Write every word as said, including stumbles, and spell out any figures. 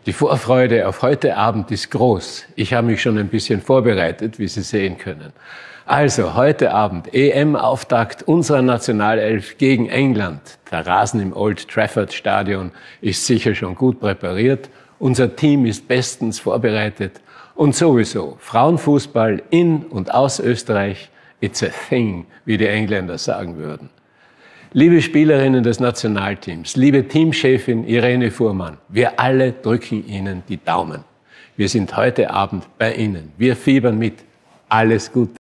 Die Vorfreude auf heute Abend ist groß. Ich habe mich schon ein bisschen vorbereitet, wie Sie sehen können. Also, heute Abend E M-Auftakt unserer Nationalelf gegen England. Der Rasen im Old Trafford Stadion ist sicher schon gut präpariert. Unser Team ist bestens vorbereitet. Und sowieso, Frauenfußball in und aus Österreich, it's a thing, wie die Engländer sagen würden. Liebe Spielerinnen des Nationalteams, liebe Teamchefin Irene Fuhrmann, wir alle drücken Ihnen die Daumen. Wir sind heute Abend bei Ihnen. Wir fiebern mit. Alles Gute.